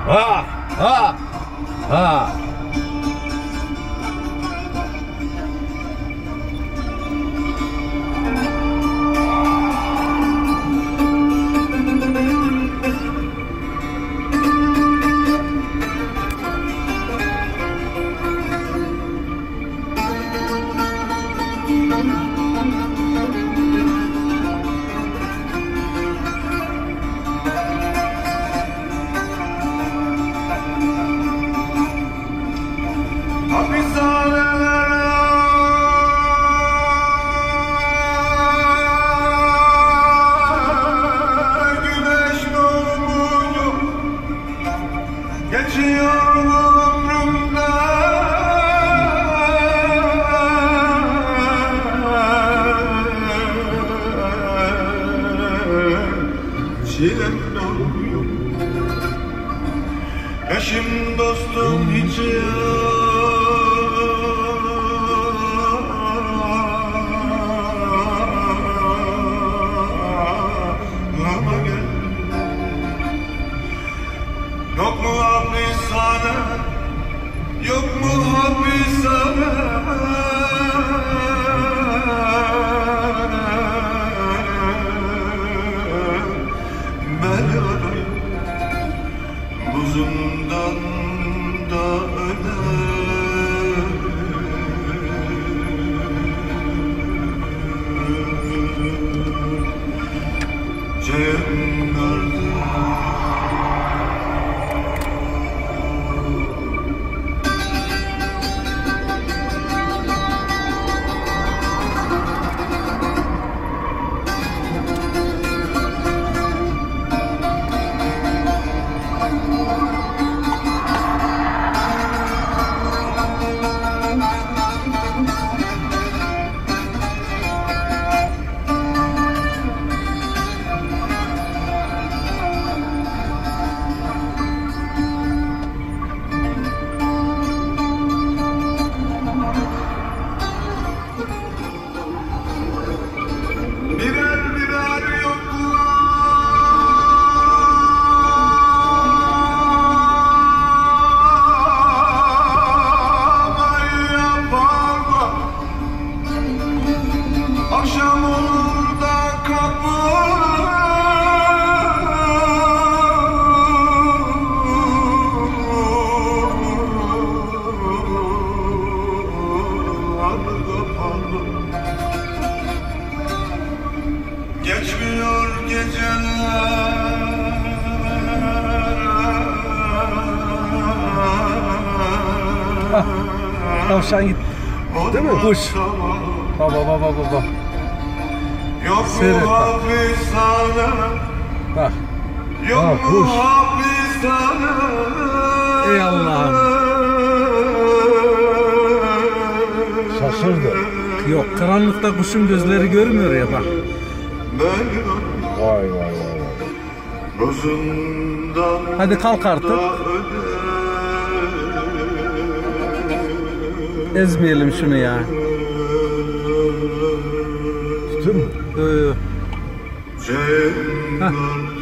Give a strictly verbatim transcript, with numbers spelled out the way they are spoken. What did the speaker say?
Ha ha ha. Eşim dostum hiç yanıma gel. Yok mu hapishane, yok mu hapishane? Beni arayın, buzumdan da öler. Cengarda geçmiyor geceler. Ah, tavşan gitti. Değil mi? Kuş. Baba baba baba. Yok mu hapishane? Bak. Yok Ah, mu kuş. hapishane? Ey Allah'ım. Şaşırdı. Yok, karanlıkta kuşun gözleri görmüyor ya bak. Vay vay vay. Hadi kalk artık. Ezmeyelim şunu ya. Tutur mu? Yok yok.